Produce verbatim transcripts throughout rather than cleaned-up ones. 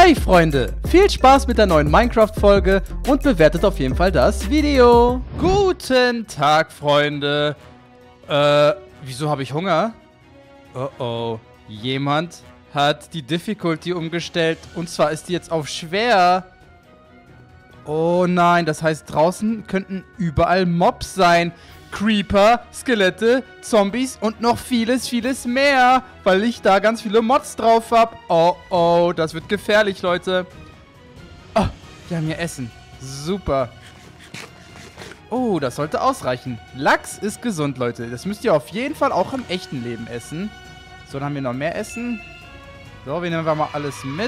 Hey Freunde, viel Spaß mit der neuen Minecraft-Folge und bewertet auf jeden Fall das Video. Guten Tag, Freunde. Äh, wieso habe ich Hunger? Oh oh, jemand hat die Difficulty umgestellt und zwar ist die jetzt auf schwer. Oh nein, das heißt draußen könnten überall Mobs sein. Creeper, Skelette, Zombies und noch vieles, vieles mehr, weil ich da ganz viele Mods drauf habe. Oh, oh, das wird gefährlich, Leute. Oh, wir haben hier Essen. Super. Oh, das sollte ausreichen. Lachs ist gesund, Leute. Das müsst ihr auf jeden Fall auch im echten Leben essen. So, dann haben wir noch mehr Essen. So, wir nehmen mal alles mit.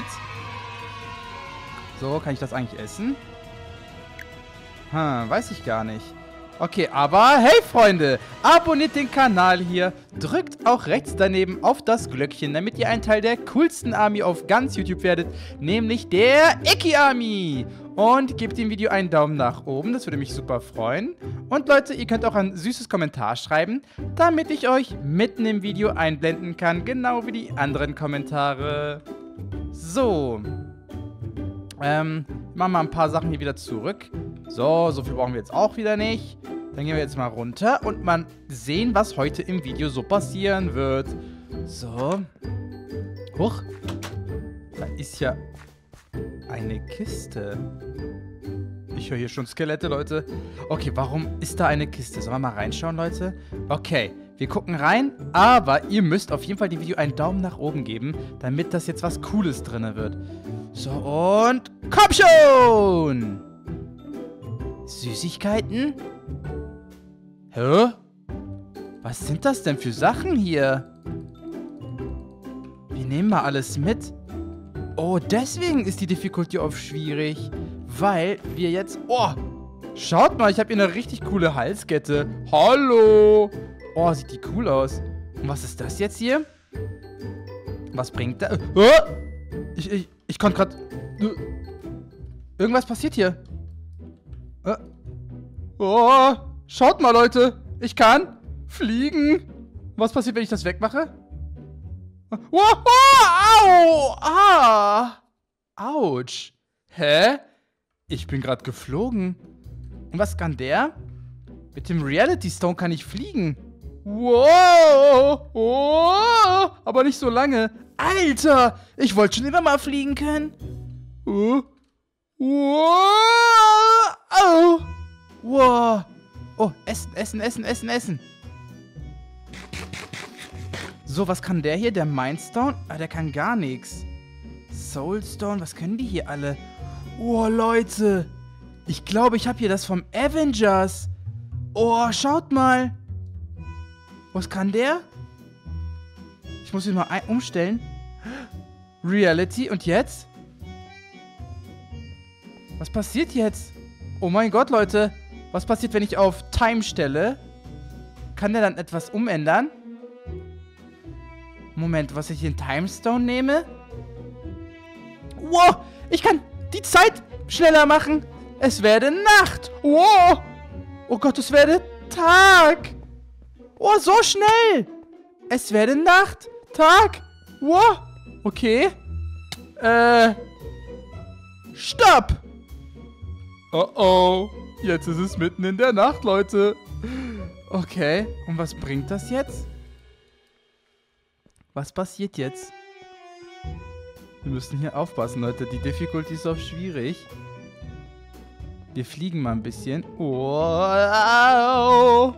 So, kann ich das eigentlich essen? Hm, weiß ich gar nicht. Okay, aber hey Freunde, abonniert den Kanal hier, drückt auch rechts daneben auf das Glöckchen, damit ihr ein Teil der coolsten Army auf ganz YouTube werdet, nämlich der Ecki Army. Und gebt dem Video einen Daumen nach oben, das würde mich super freuen. Und Leute, ihr könnt auch ein süßes Kommentar schreiben, damit ich euch mitten im Video einblenden kann, genau wie die anderen Kommentare. So, ähm, machen wir ein paar Sachen hier wieder zurück. So, so viel brauchen wir jetzt auch wieder nicht. Dann gehen wir jetzt mal runter und mal sehen, was heute im Video so passieren wird. So. Huch. Da ist ja eine Kiste. Ich höre hier schon Skelette, Leute. Okay, warum ist da eine Kiste? Sollen wir mal reinschauen, Leute? Okay, wir gucken rein, aber ihr müsst auf jeden Fall dem Video einen Daumen nach oben geben, damit das jetzt was Cooles drin wird. So, und komm schon! Süßigkeiten? Hä? Was sind das denn für Sachen hier? Wir nehmen mal alles mit. Oh, deswegen ist die Difficulty auf schwierig. Weil wir jetzt... Oh, schaut mal, ich habe hier eine richtig coole Halskette. Hallo. Oh, sieht die cool aus. Und was ist das jetzt hier? Was bringt das? Oh, ich, ich, ich konnte gerade... Irgendwas passiert hier. Oh, schaut mal, Leute. Ich kann fliegen. Was passiert, wenn ich das wegmache? Oh, oh, au. Ah. Autsch. Hä? Ich bin gerade geflogen. Und was kann der? Mit dem Reality Stone kann ich fliegen. Wow. Oh, aber nicht so lange. Alter, ich wollte schon immer mal fliegen können. Oh. Wow. Oh. Wow. Oh, Essen, Essen, Essen, Essen, Essen. So, was kann der hier? Der Mindstone? Ah, der kann gar nichts. Soulstone, was können die hier alle? Oh, Leute. Ich glaube, ich habe hier das vom Avengers. Oh, schaut mal. Was kann der? Ich muss ihn mal umstellen. Reality, und jetzt? Was passiert jetzt? Oh mein Gott, Leute. Was passiert, wenn ich auf Time stelle? Kann der dann etwas umändern? Moment, was ich in Timestone nehme? Wow, ich kann die Zeit schneller machen. Es werde Nacht. Wow. Oh Gott, es werde Tag. Oh, so schnell. Es werde Nacht. Tag. Wow. Okay. Äh. Stopp. Oh oh. Jetzt ist es mitten in der Nacht, Leute. Okay. Und was bringt das jetzt? Was passiert jetzt? Wir müssen hier aufpassen, Leute. Die Difficulty ist auch schwierig. Wir fliegen mal ein bisschen. Wow.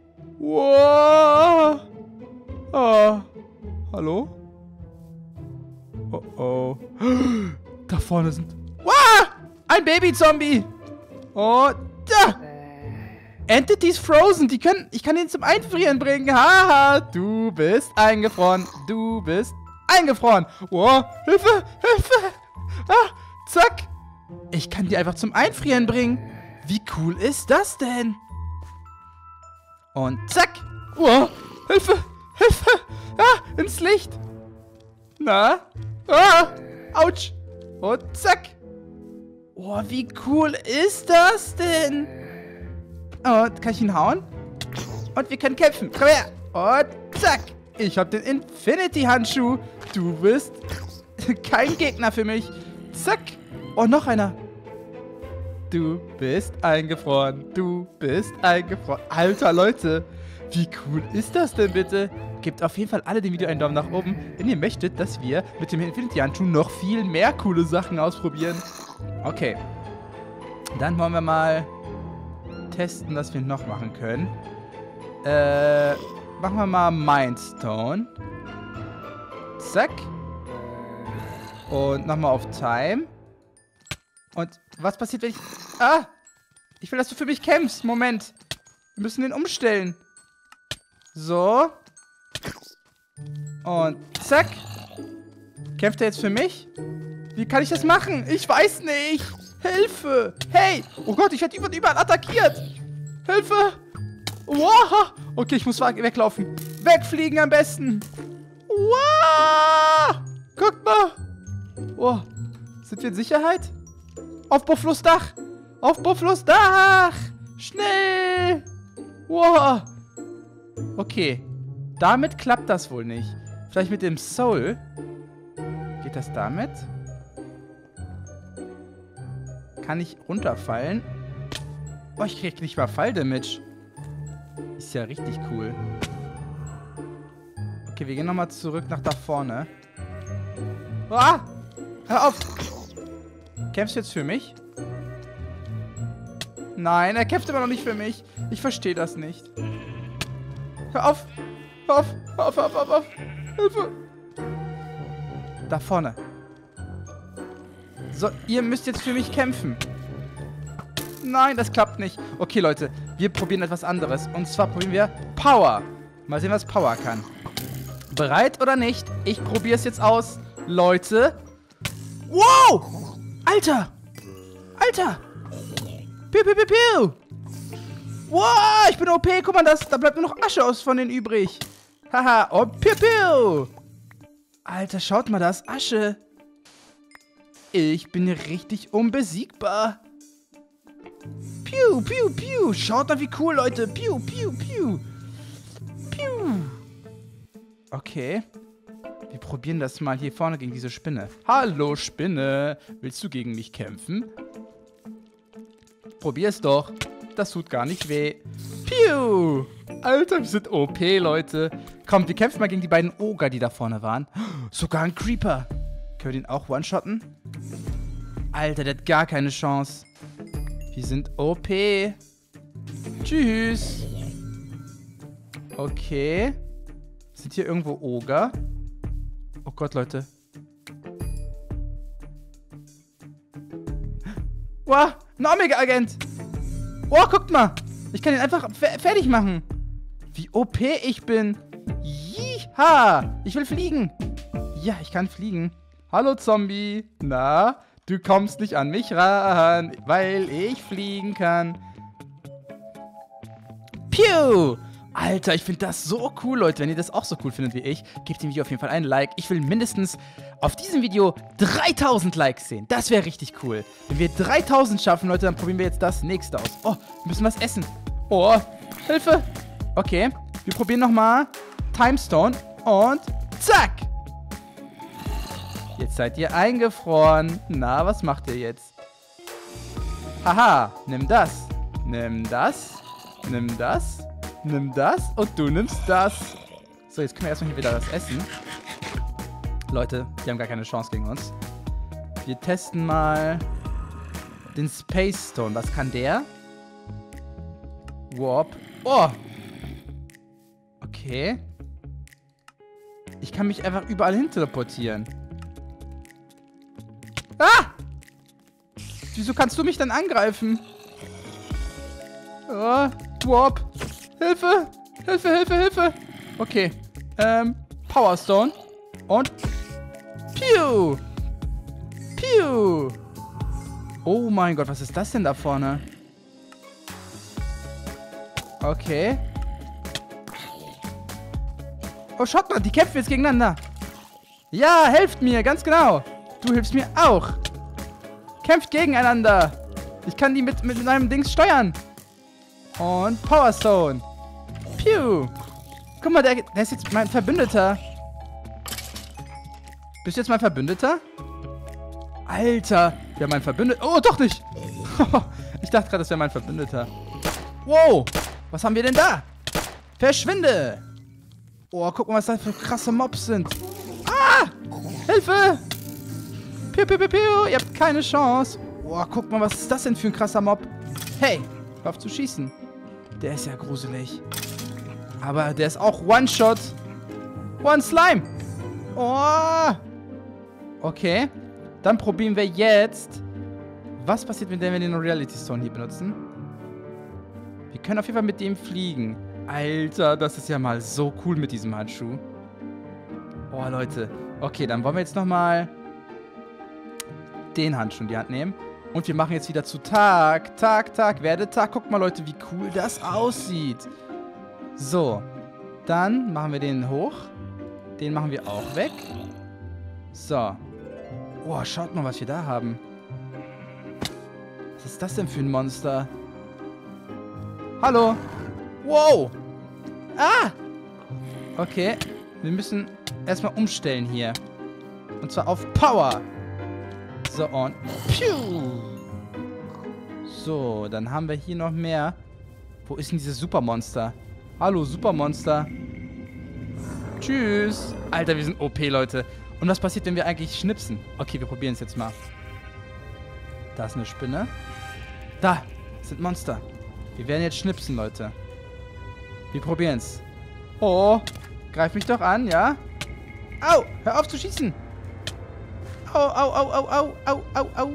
Wow. Oh. Hallo? Oh oh. Da vorne sind... Wow. Ein Baby-Zombie. Oh, da! Entities frozen, die können, ich kann ihn zum Einfrieren bringen. Haha, du bist eingefroren. Du bist eingefroren. Oh, Hilfe, Hilfe. Ah, zack. Ich kann die einfach zum Einfrieren bringen. Wie cool ist das denn? Und zack. Oh, Hilfe, Hilfe. Ah, ins Licht. Na? Ah, ouch. Und zack. Oh, wie cool ist das denn? Und kann ich ihn hauen? Und wir können kämpfen. Komm her. Und zack. Ich habe den Infinity-Handschuh. Du bist kein Gegner für mich. Zack. Oh, noch einer. Du bist eingefroren. Du bist eingefroren. Alter, Leute. Wie cool ist das denn bitte? Gebt auf jeden Fall alle dem Video einen Daumen nach oben, wenn ihr möchtet, dass wir mit dem Infinity-Handschuh noch viel mehr coole Sachen ausprobieren. Okay. Dann wollen wir mal testen, was wir noch machen können. Äh, machen wir mal Mindstone. Zack. Und nochmal auf Time. Und was passiert, wenn ich... Ah! Ich will, dass du für mich kämpfst. Moment. Wir müssen den umstellen. So. Und zack. Kämpft er jetzt für mich? Wie kann ich das machen? Ich weiß nicht. Hilfe. Hey. Oh Gott, ich werde überall attackiert. Hilfe. Wow. Okay, ich muss weglaufen. Wegfliegen am besten. Wow. Guckt mal. Oh. Sind wir in Sicherheit? Auf Bufflos Dach. Auf Bufflos Dach. Schnell. Wow. Okay. Damit klappt das wohl nicht. Vielleicht mit dem Soul. Geht das damit? Kann ich runterfallen? Oh, ich krieg nicht mal Fall-Damage. Ist ja richtig cool. Okay, wir gehen nochmal zurück nach da vorne. Ah! Hör auf! Kämpfst du jetzt für mich? Nein, er kämpft immer noch nicht für mich. Ich verstehe das nicht. Hör auf! Hör auf! Hör auf! Hör auf! Hör auf! Hör auf. Hilfe! Da vorne. So, ihr müsst jetzt für mich kämpfen. Nein, das klappt nicht. Okay, Leute, wir probieren etwas anderes. Und zwar probieren wir Power. Mal sehen, was Power kann. Bereit oder nicht? Ich probiere es jetzt aus. Leute. Wow! Alter! Alter! Piu, piu, piu, piu! Wow, ich bin O P. Guck mal, das, da bleibt nur noch Asche aus von denen übrig. Haha, und piu, piu! Alter, schaut mal, das Asche. Ich bin richtig unbesiegbar. Piu, piu, piu. Schaut mal, wie cool, Leute. Piu, piu, piu. Piu. Okay. Wir probieren das mal hier vorne gegen diese Spinne. Hallo, Spinne. Willst du gegen mich kämpfen? Probier's doch. Das tut gar nicht weh. Piu. Alter, wir sind O P, Leute. Komm, wir kämpfen mal gegen die beiden Oger, die da vorne waren. Sogar ein Creeper. Können wir den auch one-shotten? Alter, der hat gar keine Chance. Wir sind O P. Tschüss. Okay. Sind hier irgendwo Oger? Oh Gott, Leute. Wow, ein Omega-Agent. Wow, guckt mal. Ich kann ihn einfach fe fertig machen. Wie O P ich bin. Jiha. Ich will fliegen. Ja, ich kann fliegen. Hallo, Zombie. Na, du kommst nicht an mich ran, weil ich fliegen kann. Piu. Alter, ich finde das so cool, Leute. Wenn ihr das auch so cool findet wie ich, gebt dem Video auf jeden Fall ein Like. Ich will mindestens auf diesem Video dreitausend Likes sehen. Das wäre richtig cool. Wenn wir dreitausend schaffen, Leute, dann probieren wir jetzt das nächste aus. Oh, wir müssen was essen. Oh, Hilfe. Okay, wir probieren nochmal Timestone und zack. Jetzt seid ihr eingefroren. Na, was macht ihr jetzt? Haha, nimm das. Nimm das. Nimm das. Nimm das und du nimmst das. So, jetzt können wir erstmal hier wieder das essen. Leute, die haben gar keine Chance gegen uns. Wir testen mal den Space Stone. Was kann der? Warp. Oh! Okay. Ich kann mich einfach überall hin teleportieren. Ah! Wieso kannst du mich dann angreifen? Oh, Warp. Hilfe! Hilfe, Hilfe, Hilfe! Okay. Ähm, Power Stone. Und Piu! Piu! Oh mein Gott, was ist das denn da vorne? Okay. Oh, schaut mal, die kämpfen jetzt gegeneinander. Ja, helft mir, ganz genau. Du hilfst mir auch. Kämpft gegeneinander. Ich kann die mit, mit meinem Dings steuern. Und Power Stone. Piu. Guck mal, der, der ist jetzt mein Verbündeter. Bist du jetzt mein Verbündeter? Alter, wir haben einen Verbündeter. Oh, doch nicht. Ich dachte gerade, das wäre mein Verbündeter. Wow, was haben wir denn da? Verschwinde. Oh, guck mal, was da für krasse Mobs sind. Ah, Hilfe. Piu, piu, piu, piu. Ihr habt keine Chance. Oh, guck mal, was ist das denn für ein krasser Mob? Hey, hör auf zu schießen. Der ist ja gruselig. Aber der ist auch One-Shot. One Slime. Oh. Okay. Dann probieren wir jetzt. Was passiert, wenn wir den Reality Stone hier benutzen? Wir können auf jeden Fall mit dem fliegen. Alter, das ist ja mal so cool mit diesem Handschuh. Oh, Leute. Okay, dann wollen wir jetzt nochmal den Handschuh in die Hand nehmen. Und wir machen jetzt wieder zu Tag. Tag, Tag, werde Tag. Guckt mal, Leute, wie cool das aussieht. So. Dann machen wir den hoch. Den machen wir auch weg. So. Oh, schaut mal, was wir da haben. Was ist das denn für ein Monster? Hallo. Wow. Ah. Okay. Wir müssen erstmal umstellen hier. Und zwar auf Power. So, und Piu. So, dann haben wir hier noch mehr. Wo ist denn dieses Supermonster? Hallo, Supermonster. Tschüss. Alter, wir sind O P, Leute. Und was passiert, wenn wir eigentlich schnipsen? Okay, wir probieren es jetzt mal. Da ist eine Spinne. Da sind Monster. Wir werden jetzt schnipsen, Leute. Wir probieren es. Oh, greif mich doch an, ja? Au, hör auf zu schießen. Au, au, au, au, au, au, au, au.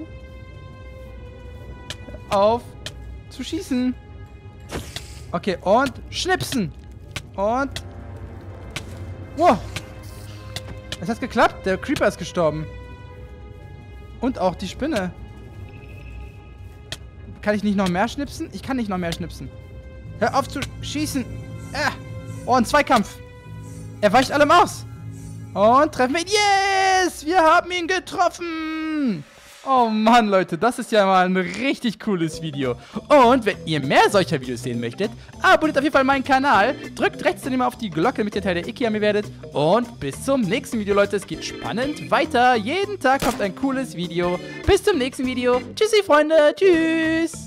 Hör auf zu schießen. Okay, und schnipsen. Und... Wow. Es hat geklappt. Der Creeper ist gestorben. Und auch die Spinne. Kann ich nicht noch mehr schnipsen? Ich kann nicht noch mehr schnipsen. Hör auf zu schießen. Ah. Oh, ein Zweikampf. Er weicht allem aus. Und treffen wir ihn. Yes! Wir haben ihn getroffen. Oh Mann, Leute, das ist ja mal ein richtig cooles Video. Und wenn ihr mehr solcher Videos sehen möchtet, abonniert auf jeden Fall meinen Kanal, drückt rechts dann immer auf die Glocke, damit ihr Teil der Iki-Armee werdet. Und bis zum nächsten Video, Leute. Es geht spannend weiter. Jeden Tag kommt ein cooles Video. Bis zum nächsten Video. Tschüssi, Freunde. Tschüss.